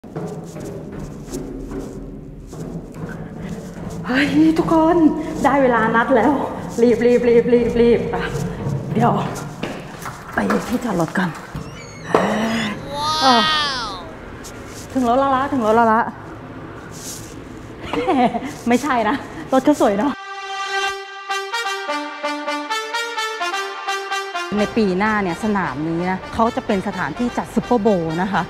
เฮ้ยทุกคนได้เวลานัดแล้วรีบอ่ะเดี๋ยวไปที่จอดรถกันถึงรถแล้วละไม่ใช่นะรถก็สวยเนาะในปีหน้าเนี่ยสนามนี้นะเขาจะเป็นสถานที่จัดซุปเปอร์โบว์นะคะ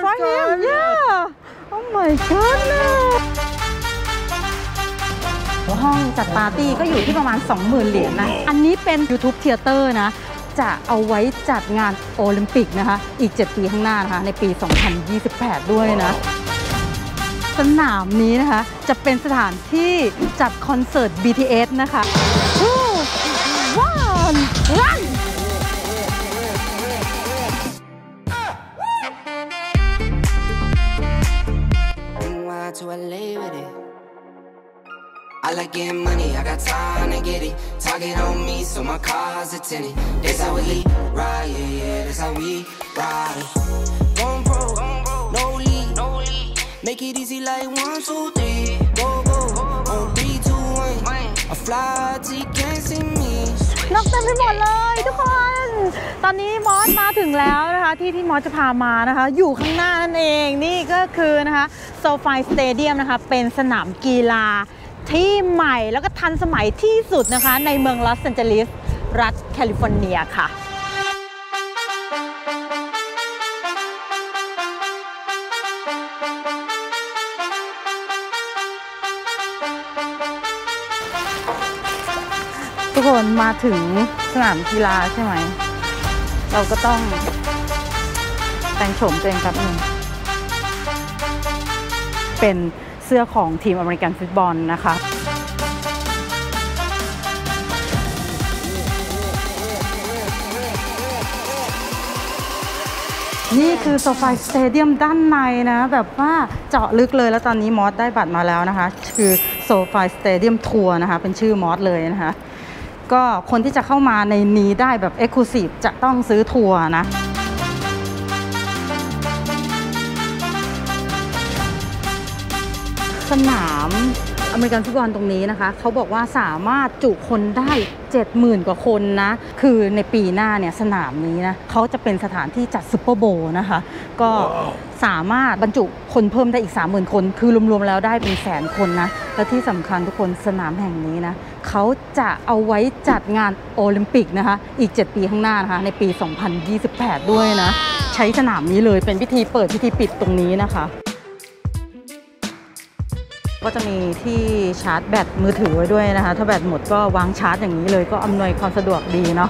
Oh my god ห้องจัดปาร์ตี้ก็อยู่ที่ประมาณ 20,000 เหรียญนะอันนี้เป็น YouTube Theater นะจะเอาไว้จัดงานโอลิมปิกนะคะอีก7 ปีข้างหน้านะคะในปี 2028 ด้วยนะสนามนี้นะคะจะเป็นสถานที่จัดคอนเสิร์ต BTS นะคะรัน I like getting money, I got time to get it. Target on me, so my car's a tenant. That's how we ride, yeah, that's how we ride. Going pro, no lead, make it easy like 1, 2, 3. Go, on 3, 2, 1. I fly till you can't see me. นกเต็มไปหมดเลยทุกคนตอนนี้มอสมาถึงแล้วนะคะที่มอสจะพามานะคะอยู่ข้างหน้านั่นเองนี่ก็คือนะคะโซฟายสเตเดียมนะคะเป็นสนามกีฬาที่ใหม่แล้วก็ทันสมัยที่สุดนะคะในเมืองลอสแอนเจลิสรัฐแคลิฟอร์เนียค่ะทุกคนมาถึงสนามกีฬาใช่ไหมเราก็ต้องแต่งโฉมตัวเองครับนึงเป็นเสื้อของทีมอเมริกันฟุตบอลนะคะนี่คือโซฟาสเตเดียมด้านในนะแบบว่าเจาะลึกเลยแล้วตอนนี้มอสได้บัตรมาแล้วนะคะคือโซฟาสเตเดียมทัวร์นะคะเป็นชื่อมอสเลยนะคะก็คนที่จะเข้ามาในนี้ได้แบบเอ็กซ์คลูซีฟจะต้องซื้อทัวร์นะสนามอเมริกันฟุตบอลตรงนี้นะคะเขาบอกว่าสามารถจุคนได้ 70,000 กว่าคนนะคือในปีหน้าเนี่ยสนามนี้นะเขาจะเป็นสถานที่จัดซุปเปอร์โบว์นะคะก็สามารถบรรจุคนเพิ่มได้อีก 30,000 คนคือรวมๆแล้วได้เป็น100,000 คนนะและที่สำคัญทุกคนสนามแห่งนี้นะเขาจะเอาไว้จัดงานโอลิมปิกนะคะอีก7 ปีข้างหน้านะคะในปี 2028 ด้วยนะใช้สนามนี้เลยเป็นพิธีเปิดพิธีปิดตรงนี้นะคะก็จะมีที่ชาร์จแบตมือถือไว้ด้วยนะคะถ้าแบตหมดก็วางชาร์จอย่างนี้เลยก็อำนวยความสะดวกดีเนาะ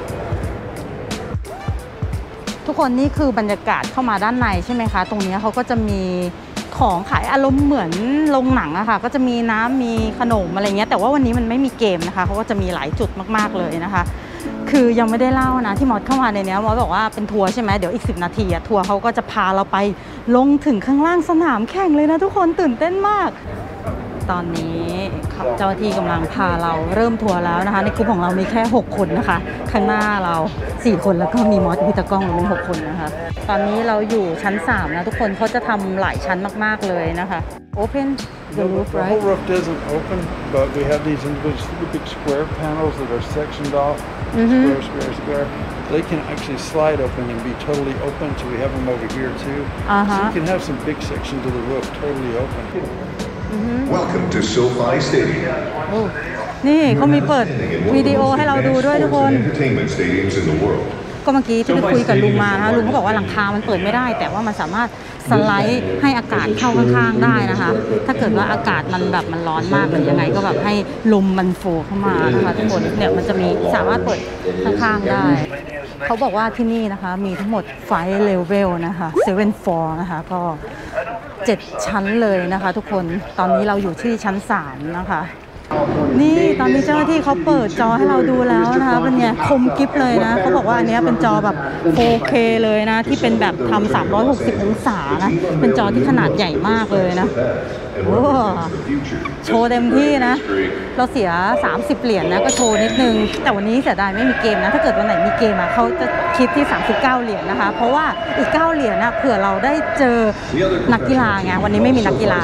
ทุกคนนี่คือบรรยากาศเข้ามาด้านในใช่ไหมคะตรงนี้เขาก็จะมีของขายอารมณ์เหมือนโรงหนังอะค่ะก็จะมีน้ำมีขนมอะไรเงี้ยแต่ว่าวันนี้มันไม่มีเกมนะคะเขาก็จะมีหลายจุดมากๆเลยนะคะคือยังไม่ได้เล่านะที่มอสเข้ามาในนี้มอสบอกว่าเป็นทัวร์ใช่ไหมเดี๋ยวอีก10 นาทีทัวร์เขาก็จะพาเราไปลงถึงข้างล่างสนามแข่งเลยนะทุกคนตื่นเต้นมากตอนนี้เจ้าหน้าที่กำลังพาเราเริ่มทัวร์แล้วนะคะในกลุ่มของเรามีแค่6 คนนะคะข้างหน้าเรา4 คนแล้วก็มีมอสพิตากล้องรวม6 คนนะคะตอนนี้เราอยู่ชั้น3นะทุกคนเขาจะทำหลายชั้นมากๆเลยนะคะ Open the roof right? The whole roof doesn't open, but we have these individual big square panels that are sectioned off, square. They can actually slide open and be totally open, so we have them over here too. So you can have some big sections of the roof totally open. Welcome to SoFi Stadium. นี่เขามีเปิดวิดีโอให้เราดูด้วยทุกคนก็เมื่อกี้ที่ไปคุยกับลุงมานะลุงเขาบอกว่าหลังคามันเปิดไม่ได้แต่ว่ามันสามารถสไลด์ให้อากาศเข้าข้างๆได้นะคะถ้าเกิดว่าอากาศมันแบบมันร้อนมากหรือยังไงก็แบบให้ลมมันโฟเข้ามานะคะทุกคนเนี่ยมันจะมีสามารถเปิดข้างๆได้เขาบอกว่าที่นี่นะคะมีทั้งหมด5 เลเวลนะคะ7 floorนะคะก็7 ชั้นเลยนะคะทุกคนตอนนี้เราอยู่ที่ชั้น3นะคะนี่ตอนนี้เจ้าหน้าที่เขาเปิดจอให้เราดูแล้วนะคะเป็นไงคมกิฟเลยนะเขาบอกว่าอันนี้เป็นจอแบบ 4K เลยนะที่เป็นแบบทำ360 องศานะเป็นจอที่ขนาดใหญ่มากเลยนะโอ้โชว์เต็มที่นะเราเสีย30 เหรียญนะก็โชว์นิดนึงแต่วันนี้เสียดายไม่มีเกมนะถ้าเกิดวันไหนมีเกมเขาจะคิดที่39 เหรียญนะคะเพราะว่าอีก9 เหรียญนะเผื่อเราได้เจอนักกีฬาไงวันนี้ไม่มีนักกีฬา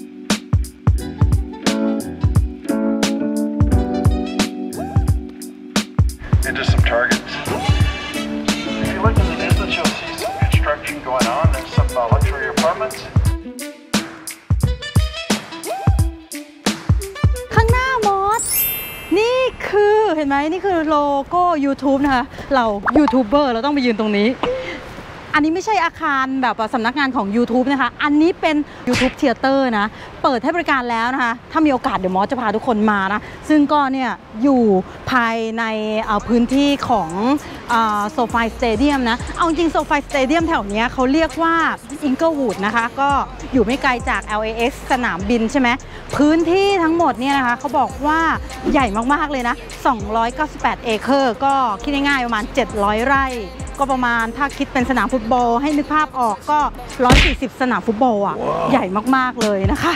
into some targets. If you look in the distance, you'll see some construction going on. There's some luxury apartments. ข้างหน้ามอสนี่คือเห็นไหมนี่คือโลโก้ YouTube นะคะเรายูทูบเบอร์เราต้องไปยืนตรงนี้อันนี้ไม่ใช่อาคารแบบสำนักงานของ YouTube นะคะอันนี้เป็น YouTube Theater นะเปิดให้บริการแล้วนะคะถ้ามีโอกาสเดี๋ยวมอสจะพาทุกคนมานะซึ่งก็เนี่ยอยู่ภายในพื้นที่ของโซฟายสเตเดียมนะเอาจริงโซฟายสเตเดียมแถวนี้เขาเรียกว่าอิงเกิลวูดนะคะก็อยู่ไม่ไกลจาก LAX สนามบินใช่ไหมพื้นที่ทั้งหมดเนี่ยนะคะเขาบอกว่าใหญ่มากๆเลยนะ298 เอเคอร์ก็คิดง่ายๆประมาณ700 ไร่ก็ประมาณถ้าคิดเป็นสนามฟุตบอลให้นึกภาพออกก็140 สนามฟุตบอลอ่ะ wow. ใหญ่มากๆเลยนะคะ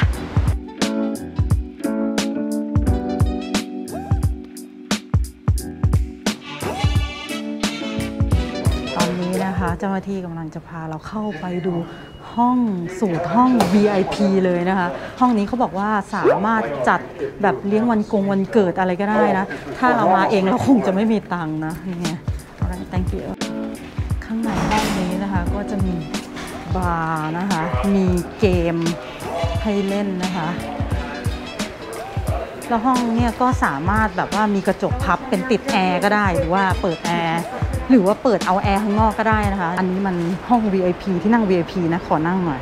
ตอนนี้นะคะเจ้าหน้าที่กำลังจะพาเราเข้าไปดูห้องสูตรห้อง VIP เลยนะคะห้องนี้เขาบอกว่าสามารถจัดแบบเลี้ยงวันเกิดอะไรก็ได้นะถ้าเรามาเองเราคงจะไม่มีตังค์นะนี่ไง thank youข้างในห้องนี้นะคะก็จะมีบาร์นะคะมีเกมให้เล่นนะคะแล้วห้องเนี่ยก็สามารถแบบว่ามีกระจกพับเป็นติดแอร์ก็ได้หรือว่าเปิดแอร์หรือว่าเปิดเอาแอร์ข้างนอกก็ได้นะคะอันนี้มันห้อง VIP ที่นั่ง VIP นะขอนั่งหน่อย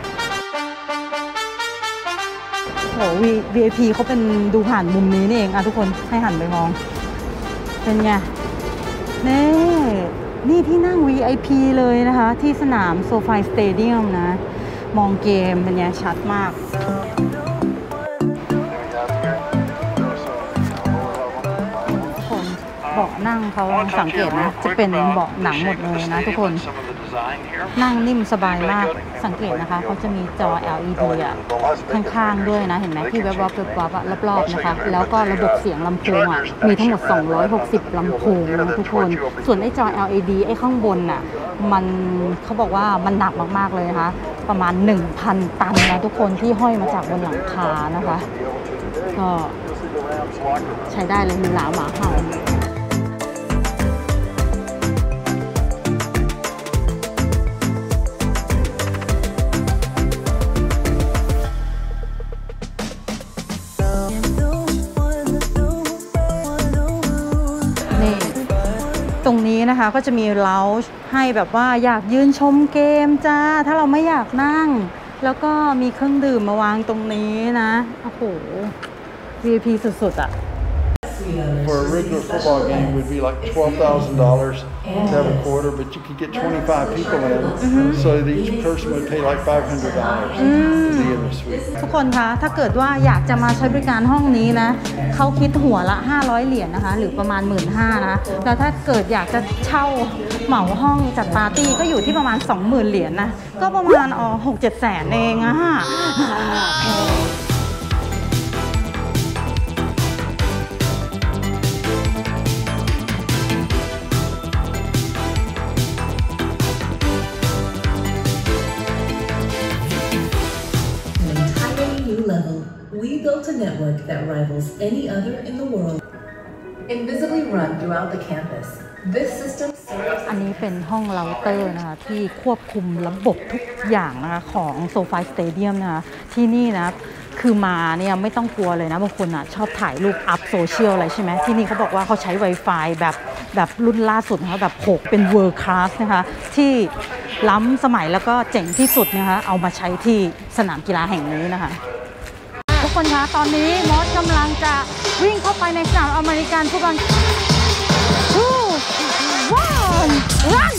โห VIP เขาเป็นดูผ่านมุมนี้นี่เองอ่ะทุกคนให้หันไปมองเป็นไงนี่ที่นั่ง VIP เลยนะคะที่สนามโซฟายสเตเดียมนะมองเกมเป็นไงชัดมากคนเบาะนั่งเขาสังเกตนะจะเป็นเบาะหนังหมดเลยนะทุกคนนั่งนิ่มสบายมากสังเกตนะคะเขาจะมีจอ LED อ่ะข้างๆด้วยนะเห็นไหมที่แวบๆรอบๆนะคะแล้วก็ระบบเสียงลำโพงอ่ะมีทั้งหมด260ลำโพงนะทุกคนส่วนไอ้จอ LED ไอ้ข้างบนน่ะมันเขาบอกว่ามันหนักมากๆเลยนะคะประมาณ 1,000 ตันนะทุกคนที่ห้อยมาจากบนหลังคานะคะก็ใช้ได้เลยมีหลาหมาเห่าตรงนี้นะคะก็จะมีเลาจ์ให้แบบว่าอยากยืนชมเกมจ้าถ้าเราไม่อยากนั่งแล้วก็มีเครื่องดื่มมาวางตรงนี้นะโอ้โห VIP สุดๆอ่ะ For a regular football game would be like $12,000 to have a quarter, but you could get 25 people in, so that each person would pay like $500 to be in the suite. ทุกคนคะถ้าเกิดว่าอยากจะมาใช้บริการห้องนี้นะเขาคิดหัวละ500 เหรียญนะคะหรือประมาณ 15,000 นะแล้วถ้าเกิดอยากจะเช่าเหมาห้องจัดปาร์ตี้ก็อยู่ที่ประมาณ 20,000 เหรียญนะก็ประมาณ6-7 แสนเองอะ We built a network that rivals any other in the world. Invisibly run throughout the campus. This system serves อันนี้เป็นห้องเราเตอร์นะคะที่ควบคุมระบบทุกอย่างนะคะของโซฟายสเตเดียมนะคะที่นี่นะคือมาเนี่ยไม่ต้องกลัวเลยนะบางคนอ่ะชอบถ่ายรูปอัพโซเชียลอะไรใช่ไหมที่นี่เขาบอกว่าเขาใช้ Wi-Fi แบบรุ่นล่าสุดนะคะแบบ6เป็น World Class นะคะที่ล้ำสมัยแล้วก็เจ๋งที่สุดนะคะเอามาใช้ที่สนามกีฬาแห่งนี้นะคะทุกคนคะตอนนี้มอสกำลังจะวิ่งเข้าไปในสนามอเมริกันฟุตบอลrun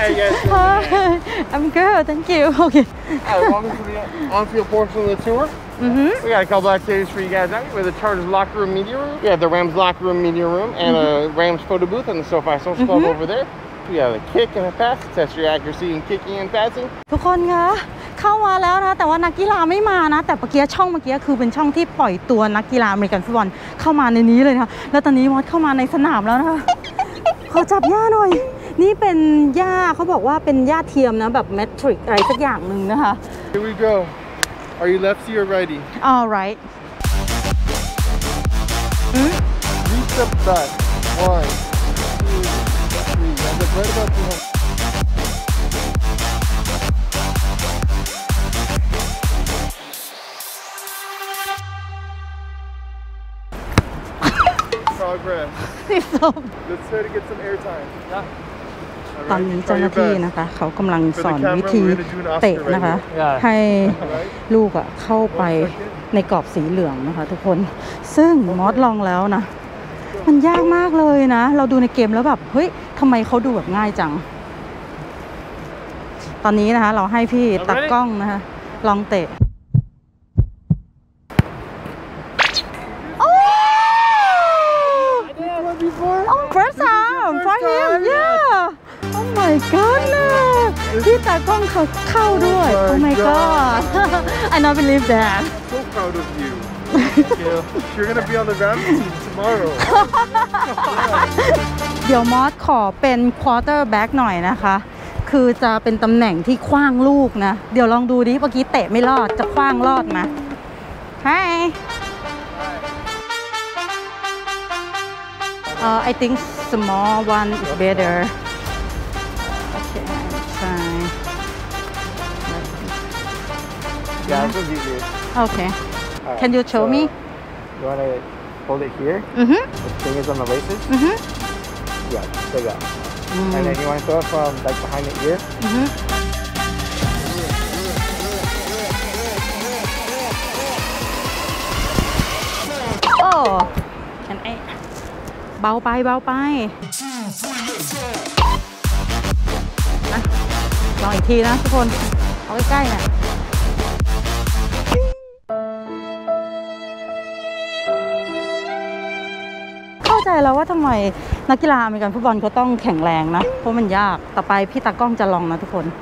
How you guys doing Hi. I'm good, thank you. Okay. Welcome to the on-field portion of the tour. We got a couple activities for you guys now. We have the Chargers locker room, media room. We have the Rams locker room, media room, and a Rams photo booth on the SoFi Social Club over there. We have a kick and a pass to test your accuracy in kicking and passing. ทุกคนคะเข้ามาแล้วนะแต่ว่านักกีฬาไม่มานะแต่เมื่อกี้ช่องเมื่อกี้คือเป็นช่องที่ปล่อยตัวนักกีฬาอเมริกันฟุตบอลเข้ามาในนี้เลยนะคะแล้วตอนนี้มอสเข้ามาในสนามแล้วนะคะขอจับหญ้าหน่อยนี่เป็นหญ้าเขาบอกว่าเป็นหญ้าเทียมนะแบบแมทริกอะไรสักอย่างหนึ่งนะคะ Here we go. Are you lefty or righty? All right. Reach up back. 1, 2, 3. And right about 200. Progress. Let's try to get some air time. ตอนนี้เจ้าหน้าที่นะคะเขากำลังสอนวิธีเตะนะคะให้ลูกเข้าไปในกรอบสีเหลืองนะคะทุกคนซึ่งมอสลองแล้วนะมันยากมากเลยนะเราดูในเกมแล้วแบบเฮ้ยทำไมเขาดูแบบง่ายจังตอนนี้นะคะเราให้พี่ตากล้องนะคะลองเตะfirst time for him yeah oh my god พี่ตากล้องเขาเข้าด้วย oh my god I not believe that so proud of you you're gonna be on the Rams team tomorrow เดี๋ยวมอสขอเป็น quarterback หน่อยนะคะคือจะเป็นตำแหน่งที่ขว้างลูกนะเดี๋ยวลองดูดิเมื่อกี้เตะไม่รอดจะขว้างรอดไหม Hi I think small one is better. Okay, try. Yeah, this one's easier. Okay. Can you show me? You want to hold it here? The fingers on the laces? Yeah, there you go. And then you want to throw it from like behind the ear? Oh, can I? เบาไปลองอีกทีนะทุกคนเอาใกล้ๆเนี่ยเข้าใจแล้วว่าทำไมนักกีฬาอเมริกันฟุตบอลเขาต้องแข็งแรงนะเพราะมันยากต่อไปพี่ตากล้องจะลองนะทุกคน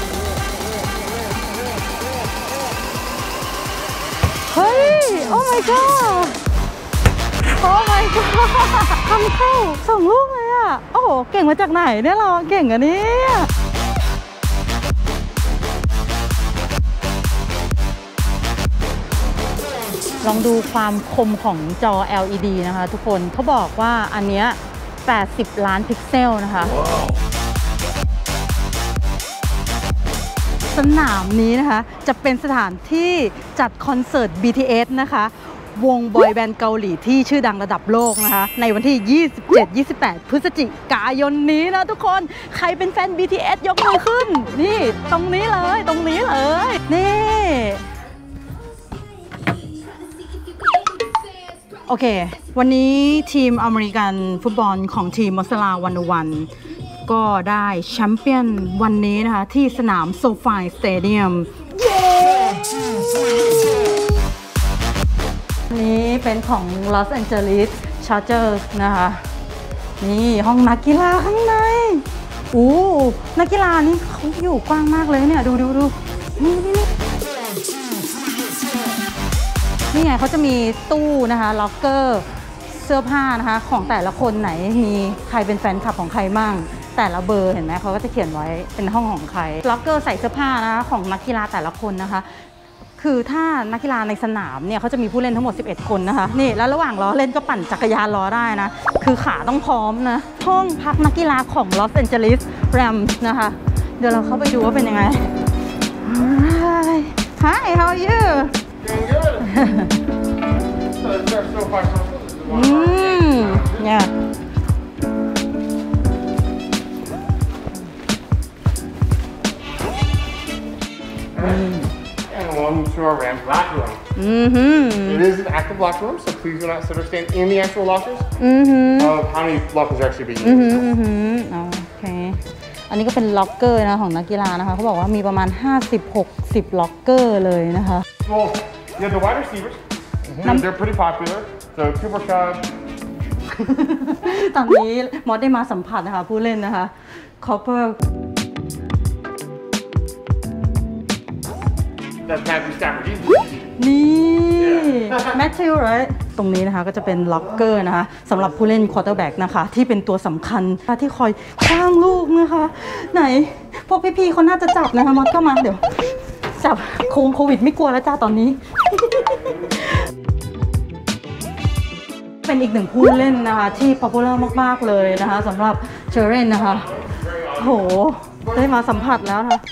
เฮ้ย oh my god Oh my god ทำเข้า2 ลูกเลยอ่ะโอ้โหเก่งมาจากไหนเนี่ยเราเก่งอันนี้ลองดูความคมของจอ LED นะคะทุกคนเขาบอกว่าอันเนี้ย80 ล้านพิกเซลนะคะ สนามนี้นะคะจะเป็นสถานที่จัดคอนเสิร์ต BTS นะคะวงบอยแบนด์เกาหลีที่ชื่อดังระดับโลกนะคะในวันที่ 27-28 พฤศจิกายนนี้นะทุกคนใครเป็นแฟน BTS ยกมือขึ้นนี่ตรงนี้เลยนี่โอเควันนี้ทีมอเมริกันฟุตบอลของทีมมอสลาวันก็ได้แชมเปี้ยนวันนี้นะคะที่สนามโซฟายสเตเดียมนี้เป็นของลอสแอนเจลิสชาร์เจอร์สนะคะนี่ห้องนักกีฬาข้างในนักกีฬานี่เขาอยู่กว้างมากเลยเนี่ยดูนี่ไงเขาจะมีตู้นะคะล็อกเกอร์เสื้อผ้านะคะของแต่ละคนไหนมีใครเป็นแฟนคลับของใครมั่งแต่ละเบอร์เห็นไหมเขาก็จะเขียนไว้เป็นห้องของใครล็อกเกอร์ใส่เสื้อผ้านะคะของนักกีฬาแต่ละคนนะคะคือถ้านักกีฬาในสนามเนี่ยเขาจะมีผู้เล่นทั้งหมด11คนนะคะนี่แล้วระหว่างล้อเล่นก็ปั่นจักรยานล้อได้นะคือขาต้องพร้อมนะห้องพักนักกีฬาของลอสแอนเจลิสแรมส์นะคะเดี๋ยวเราเข้าไปดูว่าเป็นยังไง Hi how are you Doing good. So it's our SoFi Social. Yeah. And welcome to our Rams locker room. It is an active locker room, so please do not sit or stand in the actual lockers. Of how many lockers are actually being used. Okay. อันนี้ก็เป็นล็อกเกอร์นะของนักกีฬานะคะเขาบอกว่ามีประมาณ 50-60 ล็อกเกอร์เลยนะคะ Well, yeah, the wide receivers, they're pretty popular. So Cooper Kupp. ตอนนี้มอสได้มาสัมผัสนะคะผู้เล่นนะคะคอปเปอร์ That's Matthew Stafford. นี่แมทธิวไรตรงนี้นะคะก็จะเป็นล็อกเกอร์นะคะสำหรับผู้เล่นควอเตอร์แบ็กนะคะที่เป็นตัวสำคัญที่คอยคว้างลูกนะคะไหนพวกพี่ๆเขาน่าจะจับนะคะมอสเข้ามาเดี๋ยวจับโควิดไม่กลัวแล้วจ้าตอนนี้ เป็นอีกหนึ่งผู้เล่นนะคะที่ป๊อปปูล่ามากๆเลยนะคะสำหรับเชอร์เรนนะคะโหได้มาสัมผัสแล้วนะคะ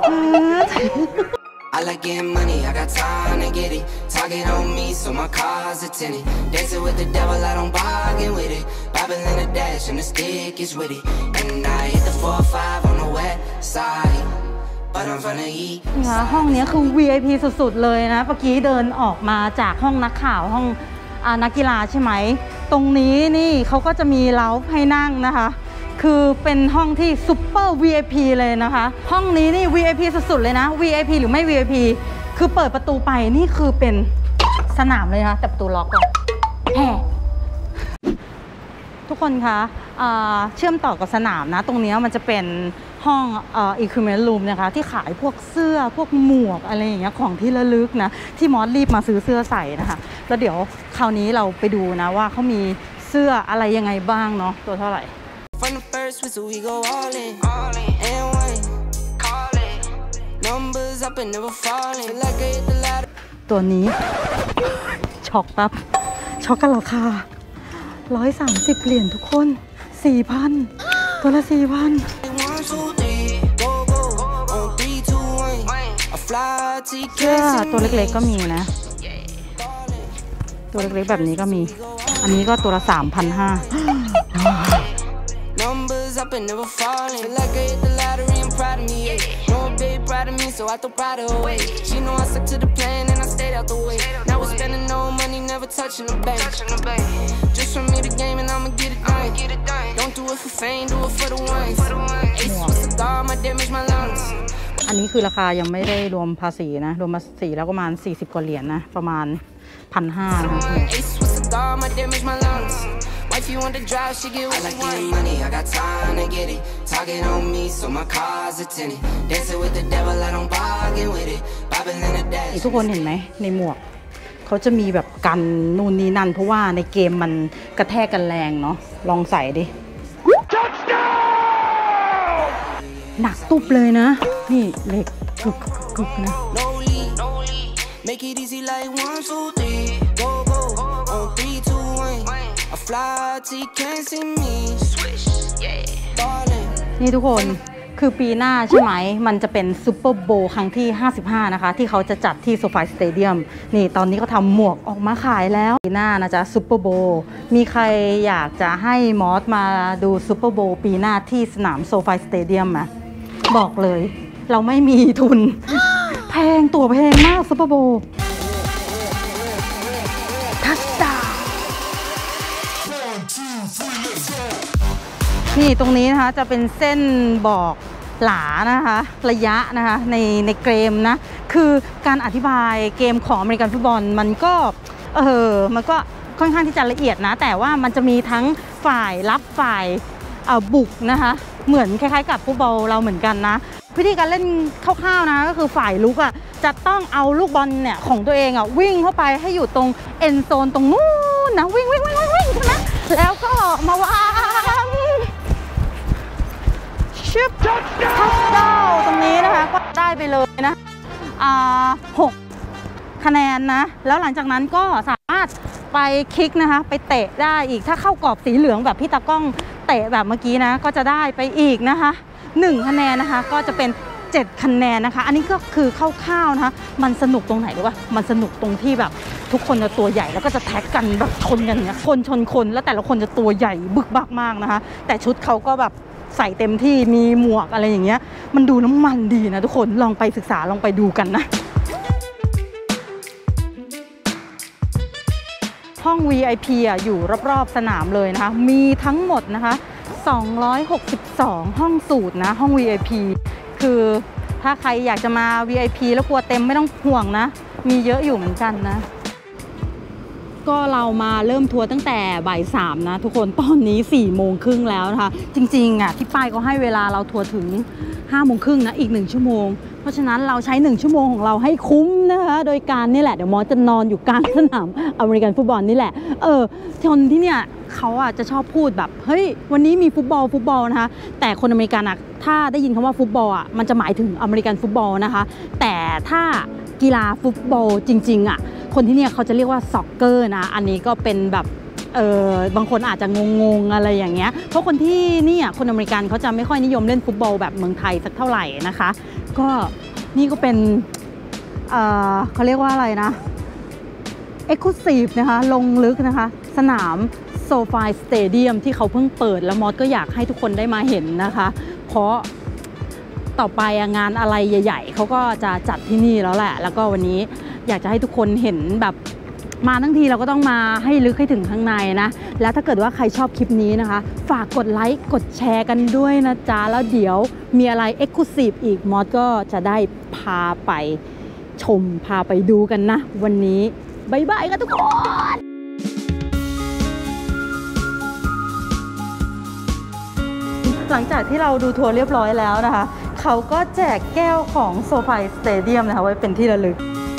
I like getting money, I got time to get it. Target on me, so my car's a tenant. Dancing with the devil, I don't bargain with it. Bobbing in the dash, and the stick is with it. And I hit the 4-5 on the west side. But I'm finna eat. ห้องนี้คือ VIP สุดๆเลยนะเมื่อกี้เดินออกมาจากห้องนักข่าวห้องนักกีฬาใช่ไหมตรงนี้นี่เขาก็จะมีเล้าให้นั่งนะคะคือเป็นห้องที่ซุปเปอร์ VIP เลยนะคะห้องนี้นี่ VIP สุดๆเลยนะ VIP หรือไม่ VIP คือเปิดประตูไปนี่คือเป็นสนามเลยนะแต่ประตูล็อกก่อนแห่ทุกคนคะเชื่อมต่อกับสนามนะตรงนี้มันจะเป็นห้องequipment room นะคะที่ขายพวกเสื้อพวกหมวกอะไรอย่างเงี้ยของที่ระลึกนะที่มอสรีบมาซื้อเสื้อใส่นะคะแล้วเดี๋ยวคราวนี้เราไปดูนะว่าเขามีเสื้ออะไรยังไงบ้างเนาะตัวเท่าไหร่ From the first whistle, we go all in. And one, call it. Numbers up and never falling. Like I hit the ladder. ตัวนี้ช็อกปั๊บช็อกกันราคา130 เหรียญทุกคน 4,000 ตัวละ 4,000 1, 2, 3, go, go. On 3, 2, 1. I fly till you เสื้อ can't see ตัวเล็กๆก็มีนะตัวเล็กๆแบบนี้ก็มีอันนี้ก็ตัวละ 3,500 Numbers up and never falling. Feel like I hit the lottery and proud of me. Yeah. Know a babe proud of me, so I throw pride away. She know I stuck to the plan and I stayed out the way. Now we're spending no money, never touching the bank. Just for me the game and I'ma get it done. Don't do it for fame, do it for the ones. Ace with the cigar, my damage, my lungs. อันนี้คือราคายังไม่ได้รวมภาษีนะรวมภาษีแล้วประมาณ40 กว่าเหรียญนะประมาณ 1,500 นะคะ Ace with the cigar, my damage, my lungs. If you want to drive, she get what I like getting money, I got time to get it. Target on me, so my car's a tenant. Dancing with the devil, I don't bargain with it. Bobbing in the dash. ทุกคนเห็นไหมในหมวกเขาจะมีแบบกันนู่นนี่นั่นเพราะว่าในเกมมันกระแทกกันแรงเนาะลองใส่ดิหนักตุบเลยนะนี่เหล็กกึกนะ No lead, make it easy like 1, 2, 3. Go, go, on 3, 2, 1. I fly till you can't see me. Swish, yeah. Ballin'. นี่ทุกคนคือปีหน้าใช่ไหมมันจะเป็นซูเปอร์โบว์ครั้งที่55นะคะที่เขาจะจัดที่โซฟาสเตเดียมนี่ตอนนี้ก็ทำหมวกออกมาขายแล้วปีหน้านะจ๊ะซูเปอร์โบว์มีใครอยากจะให้มอสมาดูซูเปอร์โบว์ปีหน้าที่สนามโซฟาสเตเดียมไหมบอกเลยเราไม่มีทุนแพงตั๋วแพงมากซูเปอร์โบว์ทัชดาวนี่ตรงนี้นะคะจะเป็นเส้นบอกหลานะคะระยะนะคะในเกมนะคือการอธิบายเกมของอเมริกันฟุตบอลมันก็มันก็ค่อนข้างที่จะละเอียดนะแต่ว่ามันจะมีทั้งฝ่ายรับฝ่ายบุกนะคะเหมือนคล้ายๆกับฟุตบอลเราเหมือนกันนะวิธีการเล่นคร่าวๆนะก็คือฝ่ายลุกจะต้องเอาลูกบอลเนี่ยของตัวเองวิ่งเข้าไปให้อยู่ตรงเอ็นโซนตรงนู้นนะวิ่งใช่ไหมแล้วก็มาวางชิปทัชดาวตรงนี้นะคะก็ได้ไปเลยนะ6 คะแนนนะแล้วหลังจากนั้นก็สามารถไปคลิกนะคะไปเตะได้อีกถ้าเข้ากรอบสีเหลืองแบบพี่ตากล้องเตะแบบเมื่อกี้นะก็จะได้ไปอีกนะคะ1 คะแนนนะคะก็จะเป็น7 คะแนนนะคะอันนี้ก็คือคร่าวๆนะคะมันสนุกตรงไหนรู้ป่ะมันสนุกตรงที่แบบทุกคนจะตัวใหญ่แล้วก็จะแท็กกันแบบชนกันเนี่ยคนชนคนแล้วแต่ละคนจะตัวใหญ่บึกบักมากนะคะแต่ชุดเขาก็แบบใส่เต็มที่มีหมวกอะไรอย่างเงี้ยมันดูน้ำมันดีนะทุกคนลองไปศึกษาลองไปดูกันนะห้อง VIP อยู่รอบๆสนามเลยนะคะมีทั้งหมดนะคะ 262 ห้องสูตรนะห้อง VIP คือถ้าใครอยากจะมา VIP แล้วกลัวเต็มไม่ต้องห่วงนะมีเยอะอยู่เหมือนกันนะก็เรามาเริ่มทัวร์ตั้งแต่บ่าย 3นะทุกคนตอนนี้4 โมงครึ่งแล้วนะคะจริงๆอ่ะที่ป้ายก็ให้เวลาเราทัวร์ถึง5 โมงครึ่งนะอีก1 ชั่วโมงเพราะฉะนั้นเราใช้1 ชั่วโมงของเราให้คุ้มนะคะโดยการนี่แหละเดี๋ยวมอสจะนอนอยู่กลางสนามอเมริกันฟุตบอลนี่แหละคนที่เนี่ยเขาอ่ะจะชอบพูดแบบเฮ้ยวันนี้มีฟุตบอลนะคะแต่คนอเมริกันอ่ะถ้าได้ยินคำว่าฟุตบอลอ่ะมันจะหมายถึงอเมริกันฟุตบอลนะคะแต่ถ้ากีฬาฟุตบอลจริงๆอ่ะคนที่เนี่ยเขาจะเรียกว่าซ็อกเกอร์นะอันนี้ก็เป็นแบบบางคนอาจจะงงๆอะไรอย่างเงี้ยเพราะคนที่นี่คนอเมริกันเขาจะไม่ค่อยนิยมเล่นฟุตบอลแบบเมืองไทยสักเท่าไหร่นะคะก็นี่ก็เป็นเขาเรียกว่าอะไรนะExclusive นะคะลงลึกนะคะสนามโซฟาสเตเดียมที่เขาเพิ่งเปิดแล้วมอสก็อยากให้ทุกคนได้มาเห็นนะคะเพราะต่อไปงานอะไรใหญ่ๆเขาก็จะจัดที่นี่แล้วแหละแล้วก็วันนี้อยากจะให้ทุกคนเห็นแบบมาทั้งทีเราก็ต้องมาให้ลึกให้ถึงข้างในนะแล้วถ้าเกิดว่าใครชอบคลิปนี้นะคะฝากกดไลค์กดแชร์กันด้วยนะจ๊ะแล้วเดี๋ยวมีอะไร Exclusive อีกมอสก็จะได้พาไปชมพาไปดูกันนะวันนี้บ๊ายบายกันทุกคนหลังจากที่เราดูทัวร์เรียบร้อยแล้วนะคะเขาก็แจกแก้วของโซฟาสเตเดียมนะคะไว้เป็นที่ระลึก